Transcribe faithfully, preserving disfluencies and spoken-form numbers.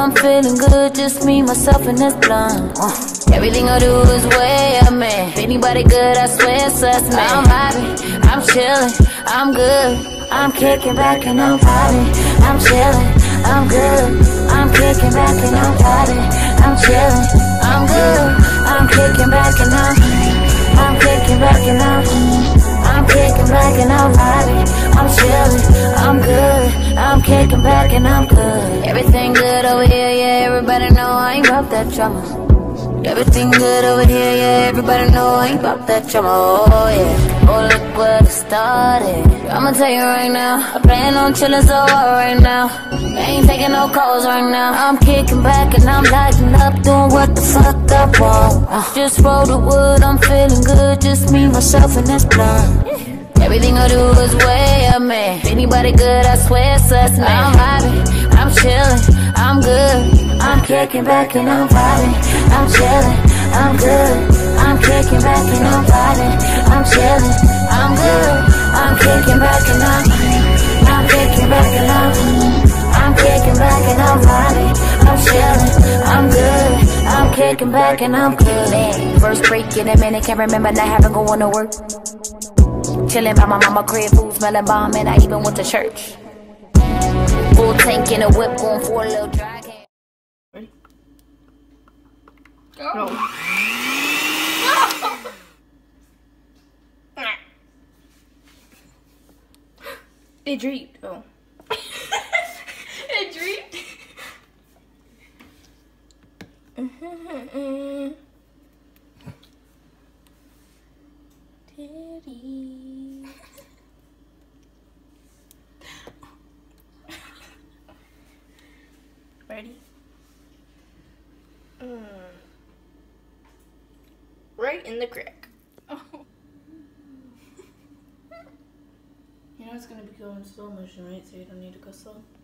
I'm feeling good, just me, myself, and this blunt. uh, Everything I do is way up, man. If anybody good, I swear it's us, man. I'm vibing, I'm chilling, I'm good. I'm kicking back and I'm vibing, I'm chilling, I'm good. I'm kicking back and I'm vibing, I'm chilling, I'm good. I'm kicking back and I'm, I'm kicking back and I'm, I'm kicking back and I'm vibing, I'm chilling, I'm good. I'm kicking back and I'm good. Everything good over here, yeah. Everybody know I ain't about that drama. Everything good over here, yeah. Everybody know I ain't about that drama. Oh yeah, oh look what it started. I'ma tell you right now, I plan on chillin' so hard right now. I ain't taking no calls right now. I'm kicking back and I'm lighting up, doing what the fuck I want. uh, Just roll the wood, I'm feeling good, just me, myself, and this blunt. Everything I do is way up, man. If anybody good, I swear it's us, man. I'm vibing, I'm chillin', I'm good. I'm kicking back and I'm vibing, I'm chillin', I'm good. I'm kicking back and I'm vibing, I'm chillin', I'm good. I'm kicking back and I'm, I'm kicking back and I'm, I'm kicking back and I'm vibing, I'm chillin', I'm good. I'm kicking back and I'm good. Man, first break in a minute, can't remember not having going to work. Chillin' by my mama crib, food smelling bomb, and I even went to church. Full tank in a whip, going for a little drag. Ready? Go. No. It dreamed. Oh. It dreamed. Mm-hmm. Titty. Ready? Mm. Right in the crack. Oh. You know it's gonna be going slow motion, right? So you don't need to go slow.